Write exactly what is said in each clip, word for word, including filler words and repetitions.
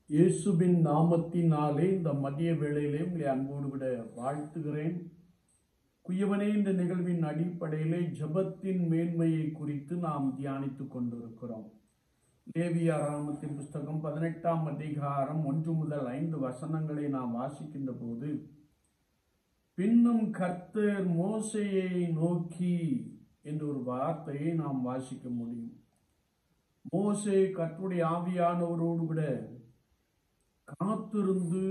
இயேசுவின் நாமத்தினாலே இந்த மதிய வேளையிலே உங்களை அன்போடு விட வாழ்த்துகிறேன். குயவனே, இந்த நிகழ்வின் அடிப்படையிலே ஜெபத்தின் மேன்மையை குறித்து நாம் தியானித்துக் கொண்டிருக்கிறோம். லேவியாராகமத்தின் புஸ்தகம் பதினெட்டாம் அதிகாரம் ஒன்று முதல் ஐந்து வசனங்களை நாம் வாசிக்கின்ற போது, பின்னும் கர்த்தர் மோசேயை நோக்கி என்ற ஒரு வார்த்தையை நாம் வாசிக்க முடியும். மோசே கர்த்தருடைய ஆவியானவரோடு கூட காத்திருந்து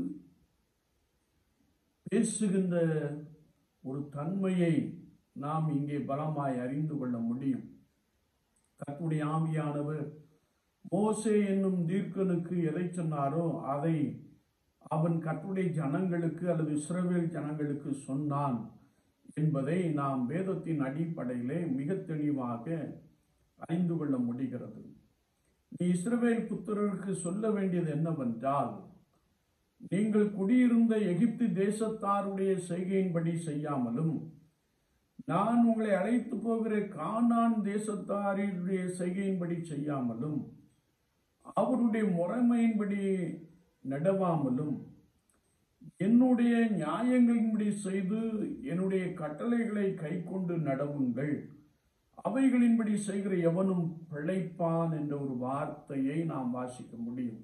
பேசுகின்ற ஒரு தன்மையை நாம் இங்கே பலமாய் அறிந்து கொள்ள முடியும். கர்த்தருடைய ஆவியானவர் மோசே என்னும் தீர்க்கனுக்கு எதை சொன்னாரோ அதை அவன் கர்த்தருடைய ஜனங்களுக்கு அல்லது இஸ்ரவேல் ஜனங்களுக்கு சொன்னான் என்பதை நாம் வேதத்தின் அடிப்படையிலே மிக தெளிவாக அறிந்து கொள்ள முடிகிறது. நீ இஸ்ரவேல் புத்திரருக்கு சொல்ல வேண்டியது என்னவென்றால், நீங்கள் குடியிருந்த எகிப்து தேசத்தாருடைய செய்கையின்படி செய்யாமலும், நான் உங்களை அழைத்து போகிற கானான் தேசத்தாருடைய செய்கையின்படி செய்யாமலும், அவருடைய முறைமையின்படி நடவாமலும், என்னுடைய நியாயங்களின்படி செய்து என்னுடைய கட்டளைகளை கை கொண்டு நடவுங்கள், அவைகளின்படி செய்கிற எவனும் பிழைப்பான் என்ற ஒரு வார்த்தையை நாம் வாசிக்க முடியும்.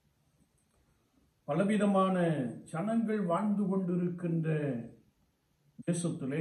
பலவிதமான ஜனங்கள் வாழ்ந்து கொண்டிருக்கின்ற தேசத்திலே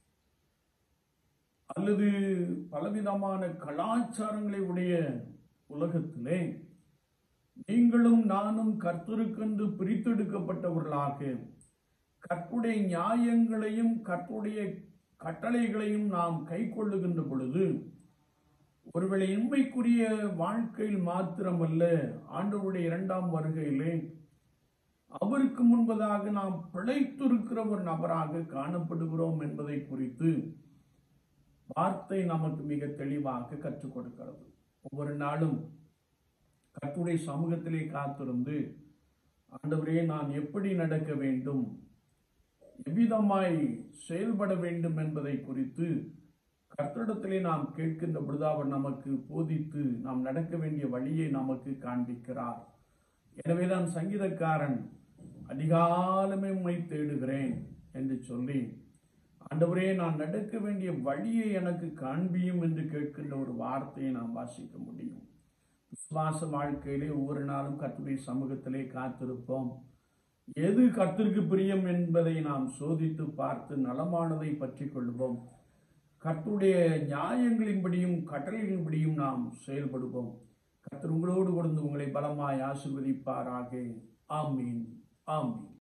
அல்லது பலவிதமான கலாச்சாரங்களை உடைய உலகத்திலே நீங்களும் நானும் கர்த்தருக்கென்று பிரித்தெடுக்கப்பட்டவர்களாக கர்த்தருடைய நியாயங்களையும் கர்த்தருடைய கட்டளைகளையும் நாம் கை கொள்ளுகின்ற பொழுது, ஒருவேளை இன்மைக்குரிய வாழ்க்கையில் மாத்திரமல்ல, ஆண்டவருடைய இரண்டாம் வருகையிலே அவருக்கு முன்பதாக நாம் பிழைத்திருக்கிற ஒரு நபராக காணப்படுகிறோம் என்பதை குறித்து வார்த்தை நமக்கு மிக தெளிவாக கற்றுக் கொடுக்கிறது. ஒவ்வொரு நாளும் கர்த்தருடைய சமூகத்திலே காத்திருந்து, ஆண்டவரே, நான் எப்படி நடக்க வேண்டும், எவ்விதமாய் செயல்பட வேண்டும் என்பதை குறித்து கர்த்தரிடத்திலே நாம் கேட்கின்ற பொழுது அவர் நமக்கு போதித்து நாம் நடக்க வேண்டிய வழியை நமக்கு காண்பிக்கிறார். எனவேதான் சங்கீதக்காரன் அதிகாலமே உம்மை தேடுகிறேன் என்று சொல்லி, ஆண்டவரே, நான் நடக்க வேண்டிய வழியை எனக்கு காண்பியும் என்று கேட்கின்ற ஒரு வார்த்தையை நாம் வாசிக்க முடியும். விசுவாச வாழ்க்கையிலே ஒவ்வொரு நாளும் கர்த்தருடைய சமூகத்திலே காத்திருப்போம். எது கர்த்தருக்கு பிரியம் என்பதை நாம் சோதித்து பார்த்து நலமானதை பற்றி கொள்வோம். கர்த்தருடைய நியாயங்களின்படியும் கட்டளைகளின்படியும் நாம் செயல்படுவோம். கர்த்தர் உங்களோடு கொடுத்து உங்களை பலமாய் ஆசீர்வதிப்பாராக. ஆமீன், ஆமீன்.